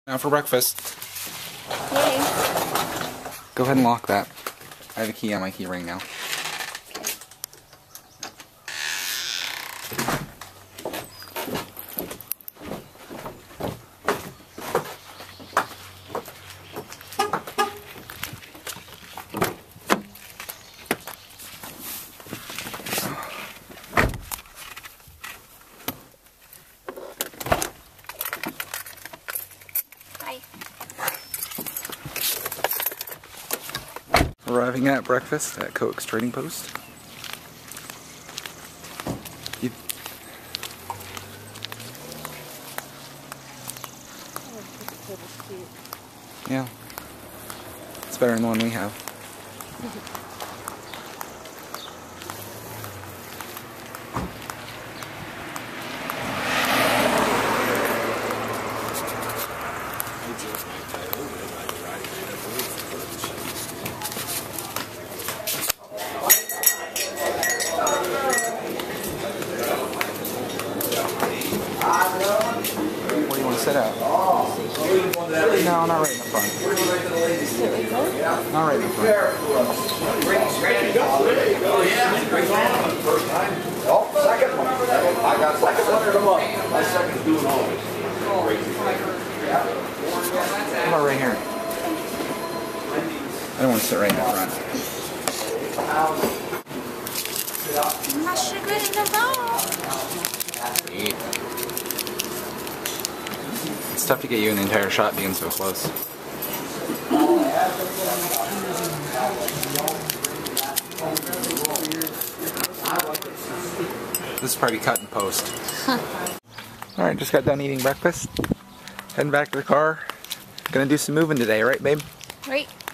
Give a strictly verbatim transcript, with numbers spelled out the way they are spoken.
Now for breakfast. Yay. Go ahead and lock that. I have a key on my key ring now. Bye. Arriving at breakfast at Cohick's Trading Post. You yeah, it's better than the one we have. Where do you want to sit at? No, not right in the front. Not right in the front. Oh, second one. I got second one. Come on. My second doing all this. How about right here? I don't want to sit right in the front. Not sugar in the bowl. It's tough to get you an entire shot being so close. This is probably cut and post. Alright, just got done eating breakfast. Heading back to the car. Gonna do some moving today, right babe? Right.